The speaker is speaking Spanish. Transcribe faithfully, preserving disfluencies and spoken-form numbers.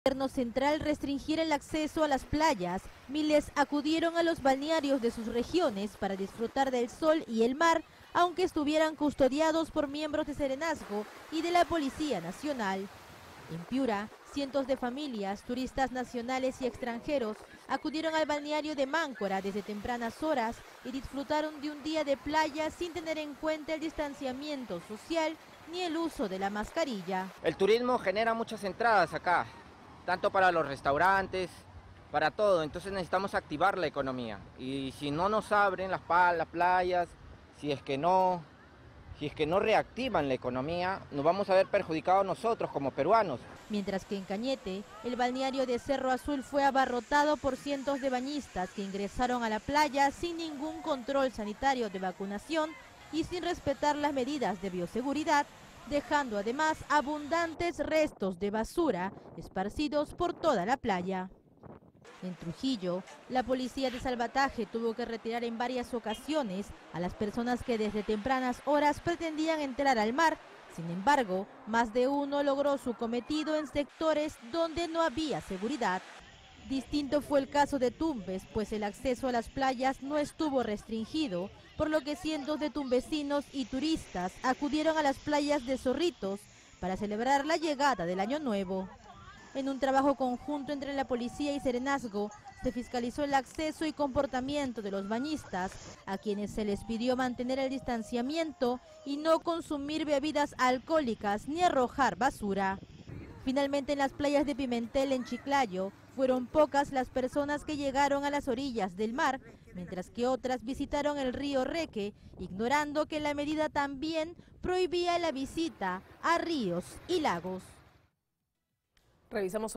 El gobierno central restringiera el acceso a las playas, miles acudieron a los balnearios de sus regiones para disfrutar del sol y el mar, aunque estuvieran custodiados por miembros de Serenazgo y de la Policía Nacional. En Piura, cientos de familias, turistas nacionales y extranjeros acudieron al balneario de Máncora desde tempranas horas y disfrutaron de un día de playa sin tener en cuenta el distanciamiento social ni el uso de la mascarilla. El turismo genera muchas entradas acá, tanto para los restaurantes, para todo, entonces necesitamos activar la economía. Y si no nos abren las, las playas, si es que no, si es que no reactivan la economía, nos vamos a ver perjudicados nosotros como peruanos. Mientras que en Cañete, el balneario de Cerro Azul fue abarrotado por cientos de bañistas que ingresaron a la playa sin ningún control sanitario de vacunación y sin respetar las medidas de bioseguridad, dejando además abundantes restos de basura esparcidos por toda la playa. En Trujillo, la policía de salvataje tuvo que retirar en varias ocasiones a las personas que desde tempranas horas pretendían entrar al mar. Sin embargo, más de uno logró su cometido en sectores donde no había seguridad. Distinto fue el caso de Tumbes, pues el acceso a las playas no estuvo restringido, por lo que cientos de tumbesinos y turistas acudieron a las playas de Zorritos para celebrar la llegada del Año Nuevo. En un trabajo conjunto entre la policía y Serenazgo, se fiscalizó el acceso y comportamiento de los bañistas, a quienes se les pidió mantener el distanciamiento y no consumir bebidas alcohólicas ni arrojar basura. Finalmente, en las playas de Pimentel, en Chiclayo, fueron pocas las personas que llegaron a las orillas del mar, mientras que otras visitaron el río Reque, ignorando que la medida también prohibía la visita a ríos y lagos. Revisamos